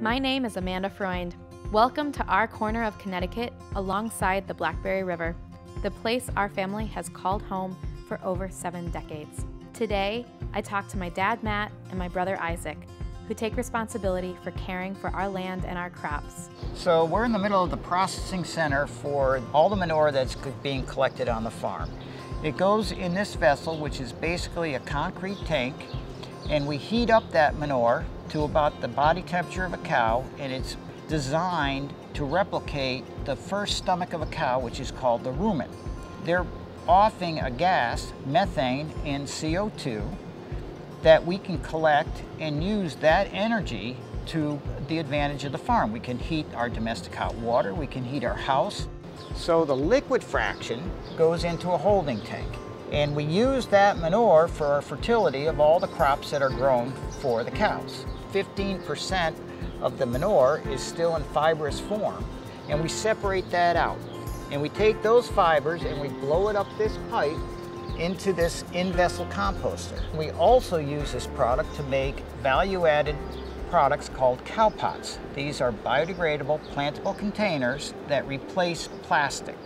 My name is Amanda Freund. Welcome to our corner of Connecticut alongside the Blackberry River, the place our family has called home for over 7 decades. Today, I talk to my dad, Matt, and my brother, Isaac, who take responsibility for caring for our land and our crops. So we're in the middle of the processing center for all the manure that's being collected on the farm. It goes in this vessel, which is basically a concrete tank, and we heat up that manure to about the body temperature of a cow, and it's designed to replicate the first stomach of a cow, which is called the rumen. They're offing a gas, methane and CO2, that we can collect and use that energy to the advantage of the farm. We can heat our domestic hot water, we can heat our house. So the liquid fraction goes into a holding tank, and we use that manure for our fertility of all the crops that are grown for the cows. 15% of the manure is still in fibrous form, and we separate that out. And we take those fibers and we blow it up this pipe into this in-vessel composter. We also use this product to make value-added products called cow pots. These are biodegradable, plantable containers that replace plastic.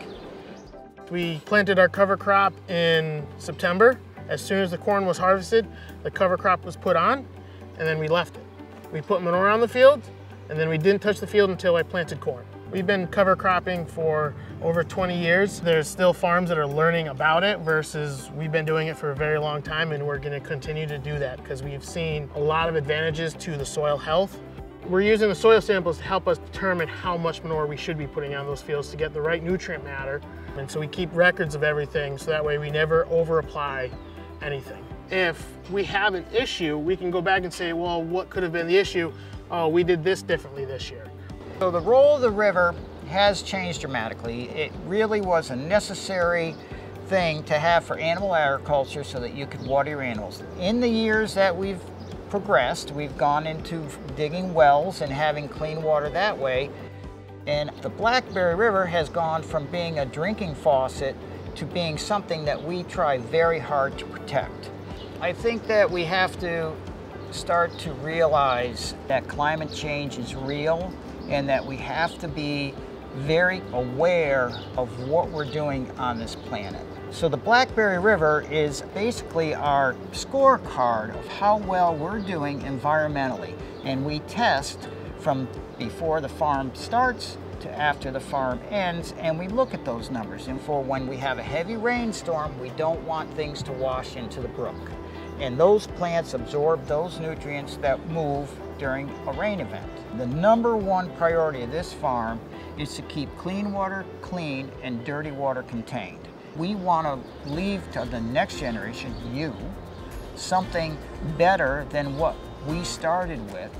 We planted our cover crop in September. As soon as the corn was harvested, the cover crop was put on, and then we left it. We put manure on the field, and then we didn't touch the field until I planted corn. We've been cover cropping for over 20 years. There's still farms that are learning about it versus we've been doing it for a very long time, and we're going to continue to do that because we've seen a lot of advantages to the soil health. We're using the soil samples to help us determine how much manure we should be putting on those fields to get the right nutrient matter. And so we keep records of everything so that way we never over apply anything. If we have an issue, we can go back and say, well, what could have been the issue? Oh, we did this differently this year. So the role of the river has changed dramatically. It really was a necessary thing to have for animal agriculture so that you could water your animals. In the years that we've progressed, we've gone into digging wells and having clean water that way. And the Blackberry River has gone from being a drinking faucet to being something that we try very hard to protect. I think that we have to start to realize that climate change is real and that we have to be very aware of what we're doing on this planet. So the Blackberry River is basically our scorecard of how well we're doing environmentally. And we test from before the farm starts to after the farm ends, and we look at those numbers. And for when we have a heavy rainstorm, we don't want things to wash into the brook. And those plants absorb those nutrients that move during a rain event. The #1 priority of this farm is to keep clean water clean and dirty water contained. We want to leave to the next generation, you, something better than what we started with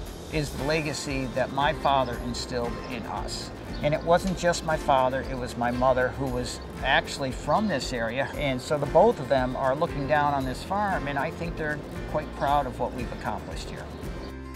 is the legacy that my father instilled in us. And it wasn't just my father, it was my mother who was actually from this area. And so the both of them are looking down on this farm, and I think they're quite proud of what we've accomplished here.